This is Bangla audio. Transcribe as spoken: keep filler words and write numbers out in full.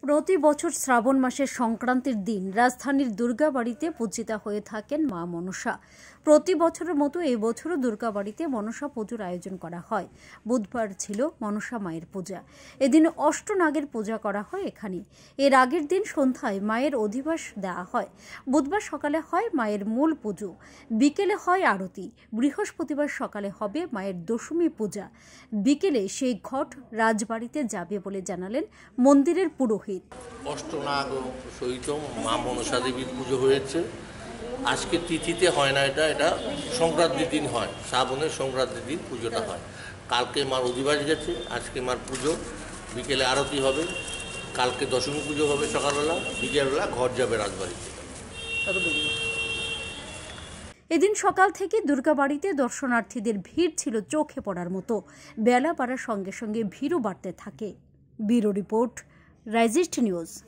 প্রতি বছর শ্রাবণ মাসের সংক্রান্তির দিন রাজধানীর দুর্গাবাড়িতে পূজিতা হয়ে থাকেন মা মনসা। প্রতি বছরের মতো এই বছরও দুর্গাবাড়িতে মনসা পুজোর আয়োজন করা হয়। বুধবার ছিল মনসা মায়ের পূজা। এদিন অষ্টনাগের পূজা করা হয় এখানে। এর আগের দিন সন্ধ্যায় মায়ের অধিবাস দেওয়া হয়। বুধবার সকালে হয় মায়ের মূল পুজো, বিকেলে হয় আরতি। বৃহস্পতিবার সকালে হবে মায়ের দশমী পূজা। বিকেলে সেই ঘট রাজবাড়িতে যাবে বলে জানালেন মন্দিরের পুরোহিত। অষ্টনাগ সহিত মা মনসা দেবীর পুজো হয়েছে। আজকে তিথিতে হয় না, এটা এটা সংক্রান্তির দিন হয়, শ্রাবণের সংক্রান্তির দিন পুজোটা হয়। কালকে মার অধিবাস গেছে, আজকে মার পুজো, বিকেলে আরতি হবে, কালকে দশমী পুজো হবে সকালবেলা, বিকেলবেলা ঘর যাবে রাজবাড়িতে। এদিন সকাল থেকে দুর্গাবাড়িতে দর্শনার্থীদের ভিড় ছিল চোখে পড়ার মতো। বেলা বাড়ার সঙ্গে সঙ্গে ভিড়ও বাড়তে থাকে। ব্যুরো রিপোর্ট, রাইজিস্ট নিউজ।